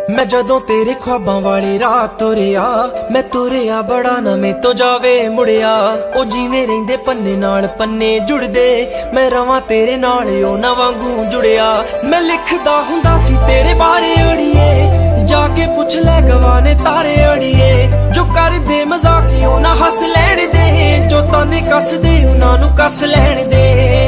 मैं जदों तेरे ख्वाबां वाली रात तुरिया, मैं तुरिया बड़ा ना मैं तो जावे मुड़िया। ओ जिवें रहिंदे पन्ने नाल पन्ने जुड़दे, मैं रवां तेरे नाल ओ ना वांगू जुड़िया। मैं लिखदा हुंदा सी तेरे बारे अड़िए, जाके पुछ ले गवाने तारे अड़िए। जो कर दे मजाक ओ ना हस लैण दे, जो ताने कस दे उन्हां नूं कस लैण दे।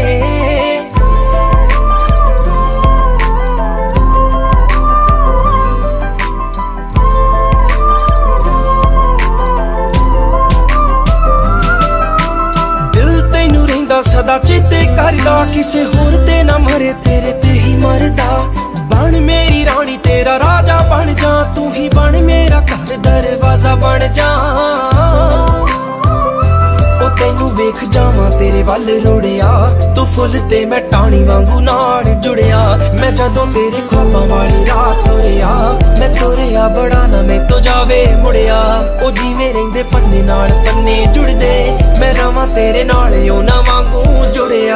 सदा चेते करदा, किसे होर ते ना मरे तेरे ते ही मरदा। बन मेरी रानी तेरा राजा बन जा, तू ही बन मेरा घर दरवाजा बन जा। ओ तैनू वेख जावां तेरे वल रुड़िया, तू फुल ते मैं टाणी वांगू नाल जुड़िया। मैं जदों तेरे ख्वाबां वाली रात तुरिया, मैं तुरिया बड़ा ना मैं तो जावे मुड़िया। ओ जिवें रहिंदे पन्ने नाल पन्ने जुड़दे, मैं रवां तेरे नाल ओ ना वांगू जुड़िया।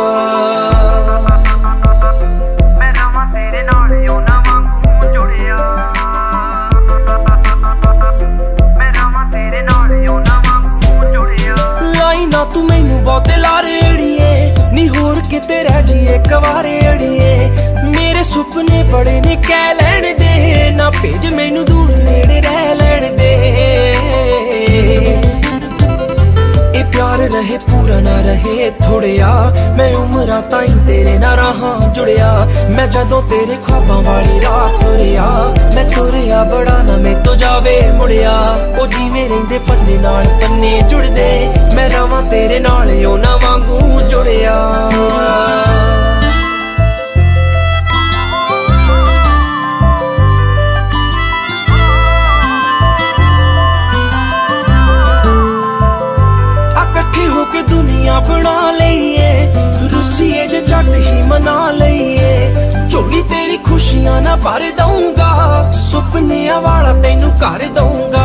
मैं रवां तेरे नाल ओ ना वांगू जुड़िया। मैं रवां तेरे नाल ओ ना वांगू जुड़िया। लाई ना तू मैनू बहुते लारे अड़िए, नी होर किते रह जिए कवारे अड़िए। मेरे सुपने बड़े ने कह लैण दे, ना भेज मैनू दूर नेड़े रह लैण दे। ए प्यार रहे पूरा ना रहे थोड़िया, मैं उमरां ताईं तेरे ना रहां जुड़िया। मैं जदों तेरे ख्वाबां वाली रात तुरिया, मैं तुरिया बड़ा ना मैं तो जावे मुड़िया। ओ जिवें रहिंदे पन्ने नाल पन्ने जुड़दे, मैं रवां तेरे नाल ओ ना वांगू जुड़िया। दुनिया बना लईए, रुसीए जे जट ही मना लईए। झोली तेरी खुशियां ना भर दूंगा, सुपनिया वाला तैनू कर दूंगा।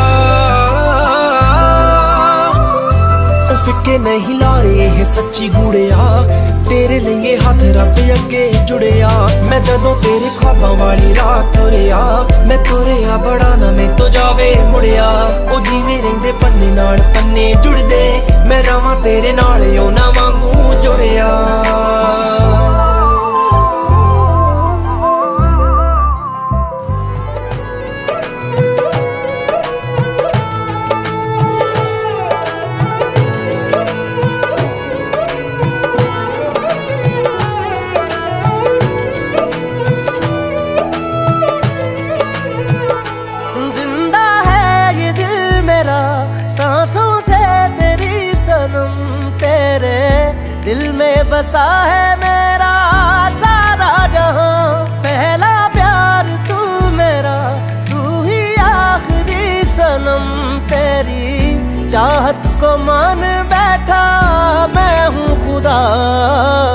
फिक्के नहीं लारे ये सच्ची गुड़िया, तेरे लिए हाथ रब अगे जुड़िया। मैं जदों तेरे ख्वाबां वाली रात तुरिया, मैं तुरिया बड़ा ना मैं तो जावे मुड़िया। ओ जिवें रहिंदे पन्ने नाल पन्ने जुड़दे, मैं रवां तेरे नाल ओ ना वांगू जुड़िया। सांसों से तेरी सनम, तेरे दिल में बसा है मेरा सारा जहां। पहला प्यार तू मेरा, तू ही आखिरी सनम। तेरी चाहत को मान बैठा मैं हूँ खुदा।